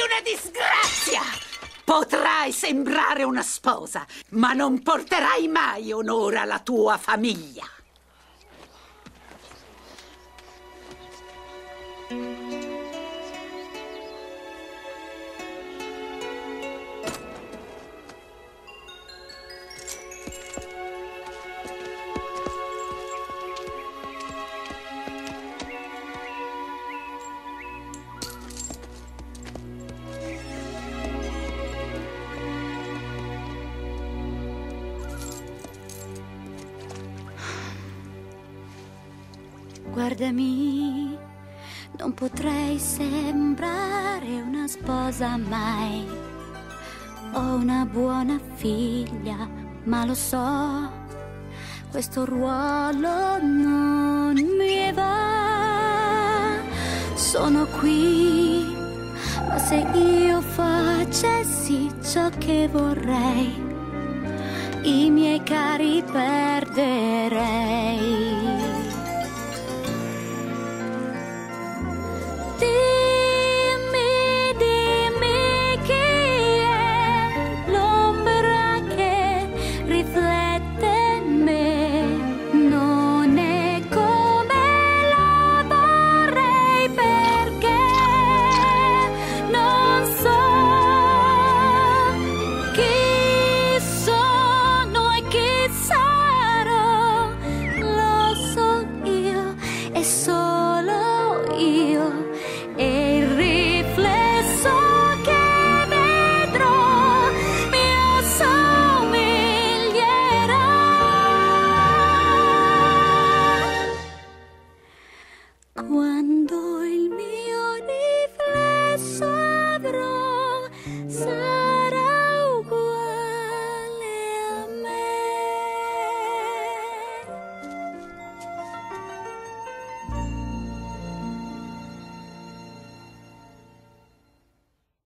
una disgrazia! Potrai sembrare una sposa, ma non porterai mai onore alla tua famiglia. Guardami, non potrei sembrare una sposa mai. Ho una buona figlia, ma lo so, questo ruolo non mi va. Sono qui, ma se io facessi ciò che vorrei, i miei cari perderei. One